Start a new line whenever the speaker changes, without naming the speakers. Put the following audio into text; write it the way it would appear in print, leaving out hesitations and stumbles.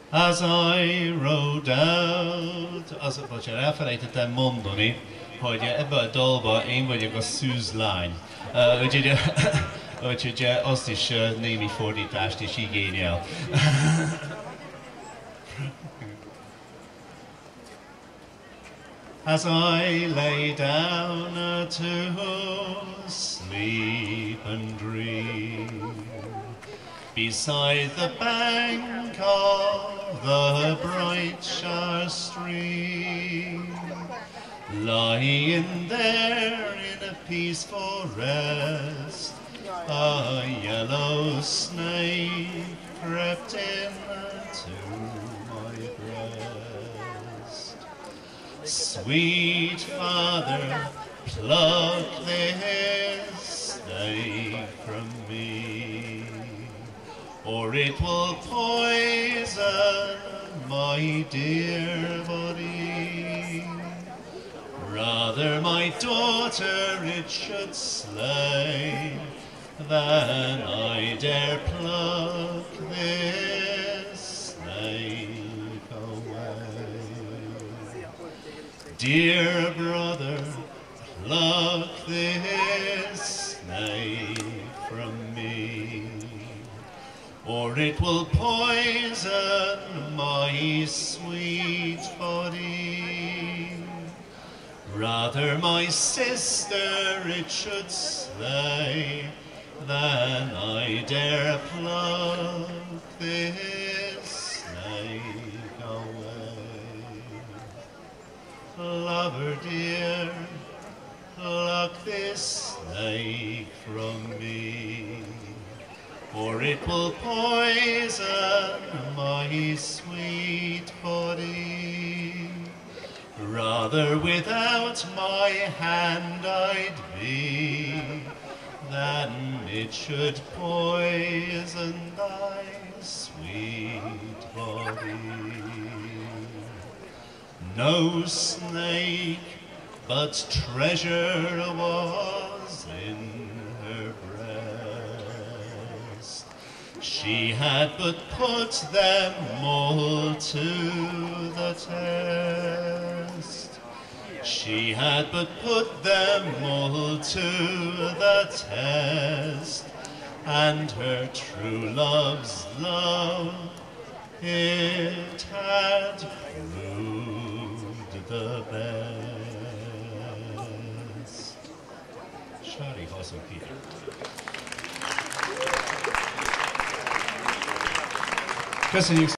As I rode out, bocsánat, elfelejtettem mondani, hogy ebbe a dalba én vagyok a szűzlány. Úgyhogy azt is némi fordítást is igényel. As I lay down to sleep and dream beside the bank of the bright Shire stream, lying there in a peaceful rest, a yellow snake crept into my breast. Sweet Father, pluck this snake from me, or it will poison my dear body. Rather my daughter it should slay, than I dare pluck this snake away. Dear brother, pluck this snake from me, or it will poison my sweet body. Rather my sister it should slay, than I dare pluck this snake away. Lover dear, pluck this snake from me, or it will poison my sweet body. Rather without my hand I'd be, than it should poison thy sweet body. No snake but treasure was in her breast. She had but put them all to the test. She had but put them all to the test, and her true love's love, it had proved the best. Sárig, hasú, kígyó. Köszönjük.